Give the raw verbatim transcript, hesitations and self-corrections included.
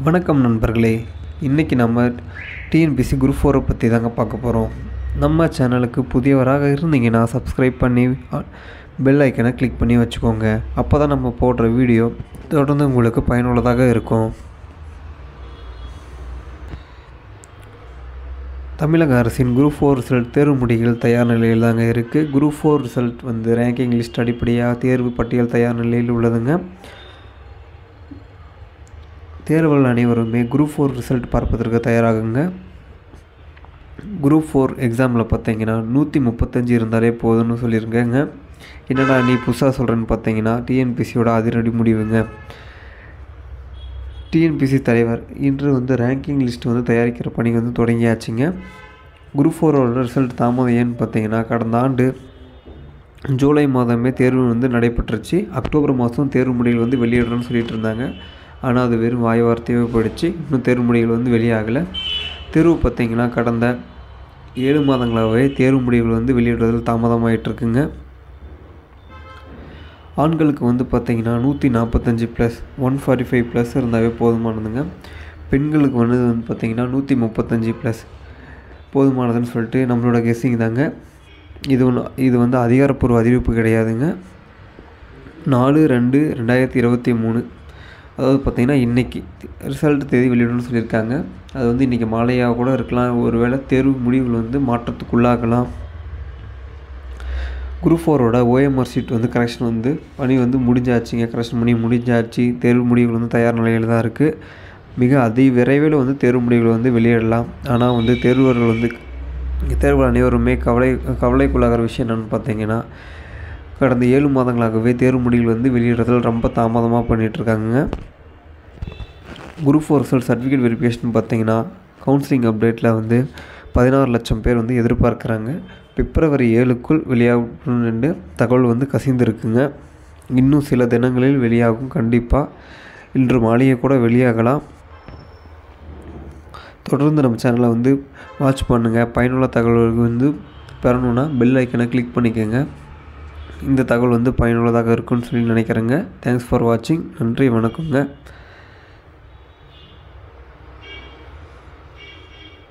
வணக்கம் நண்பர்களே, இன்றைக்கி நம்ம டிஎன்பிஎஸ்சி குரூப் ஃபோரை பற்றி தாங்க பார்க்க போகிறோம். நம்ம சேனலுக்கு புதியவராக இருந்தீங்கன்னா சப்ஸ்கிரைப் பண்ணி பெல் ஐக்கனை கிளிக் பண்ணி வச்சுக்கோங்க. அப்போ தான் நம்ம போடுற வீடியோ தொடர்ந்து உங்களுக்கு பயனுள்ளதாக இருக்கும். தமிழக அரசின் குரூப் ஃபோர் ரிசல்ட் தேர்வு முடிவுகள் தயார் நிலையில் தாங்க இருக்குது. குரூப் ஃபோர் ரிசல்ட் வந்து ரேங்கிங் லிஸ்ட் அடிப்படையாக தேர்வு பட்டியல் தயார் நிலையில் உள்ளதுங்க. தேர்வுகள் அனைவருமே குரூப் ஃபோர் ரிசல்ட் பார்ப்பதற்கு தயாராகுங்க. குரூப் ஃபோர் எக்ஸாமில் பார்த்தீங்கன்னா நூற்றி முப்பத்தஞ்சு இருந்தாலே போதும்னு சொல்லியிருக்கேங்க. என்னடா நீ புதுசாக சொல்கிறேன்னு பார்த்தீங்கன்னா டிஎன்பிஎஸ்சியோட அதிரடி முடிவுங்க. டிஎன்பிஎஸ்சி தலைவர் இன்று வந்து ரேங்கிங் லிஸ்ட் வந்து தயாரிக்கிற பணி வந்து தொடங்கியாச்சுங்க. குரூப் ஃபோரோட ரிசல்ட் தாமதம் ஏன்னு பார்த்தீங்கன்னா கடந்த ஆண்டு ஜூலை மாதமே தேர்வு வந்து நடைபெற்றுச்சு. அக்டோபர் மாதம் தேர்வு முடிவுகள் வந்து வெளியிடுறோன்னு சொல்லிட்டு இருந்தாங்க. ஆனால் அது வெறும் வாய் வார்த்தையாக போயிடுச்சு. இன்னும் தேர்வு முடிவுகள் வந்து வெளியாகலை. தேர்வு பார்த்திங்கன்னா கடந்த ஏழு மாதங்களாகவே தேர்வு முடிவுகள் வந்து வெளியிடுறதில் தாமதமாகிட்டுருக்குங்க. ஆண்களுக்கு வந்து பார்த்திங்கன்னா நூற்றி நாற்பத்தஞ்சு plus one forty five plus இருந்தாவே போதுமானதுங்க. பெண்களுக்கு வந்து வந்து பார்த்திங்கன்னா நூற்றி முப்பத்தஞ்சு ப்ளஸ் போதுமானதுன்னு சொல்லிட்டு நம்மளோட கெஸ்ஸிங் தாங்க. இது ஒன்று இது வந்து அதிகாரப்பூர்வ அறிவிப்பு கிடையாதுங்க. நாலு ரெண்டு ரெண்டாயிரத்தி இருபத்தி மூணு அதாவது பார்த்திங்கன்னா இன்றைக்கி ரிசல்ட் தேதி வெளியிடணும்னு சொல்லியிருக்காங்க. அது வந்து இன்றைக்கி மாலையாக கூட இருக்கலாம். ஒருவேளை தேர்வு முடிவுகள் வந்து மாற்றத்துக்குள்ளாகலாம். குரூப் ஃபோரோட ஓஎம்ஆர் ஷீட் வந்து கரெக்ஷன் வந்து பணி வந்து முடிஞ்சாச்சுங்க. கரெக்ஷன் பண்ணி முடிஞ்சாச்சு. தேர்வு முடிவுகள் வந்து தயார் நிலையில் தான் இருக்குது. மிக அதி விரைவில் வந்து தேர்வு முடிவுகள் வந்து வெளியிடலாம். ஆனால் வந்து தேர்வர்கள் வந்து தேர்வு அனைவருமே கவலை கவலைக்குள்ளாகிற விஷயம் என்னென்னு பார்த்தீங்கன்னா கடந்த ஏழு மாதங்களாகவே தேர்வு முடிவுகள் வந்து வெளியிடுறதில் ரொம்ப தாமதமாக பண்ணிகிட்ருக்காங்க. Group four result certificate verification பார்த்தீங்கன்னா கவுன்சிலிங் அப்டேட்டில் வந்து பதினாறு லட்சம் பேர் வந்து எதிர்பார்க்குறாங்க. பிப்ரவரி ஏழுக்குள் வெளியாகும் என்று தகவல் வந்து கசிந்திருக்குங்க. இன்னும் சில தினங்களில் வெளியாகும். கண்டிப்பாக இன்று மாலையே கூட வெளியாகலாம். தொடர்ந்து நம்ம சேனலை வந்து வாட்ச் பண்ணுங்கள். பயனுள்ள தகவல்கள் வந்து பெறணுன்னா பெல் ஐக்கனை கிளிக் பண்ணிக்கோங்க. இந்த தகவல் வந்து பயனுள்ளதாக இருக்கும்னு சொல்லி நினைக்கிறேங்க. தேங்க்ஸ் ஃபார் வாட்சிங். நன்றி, வணக்கங்க.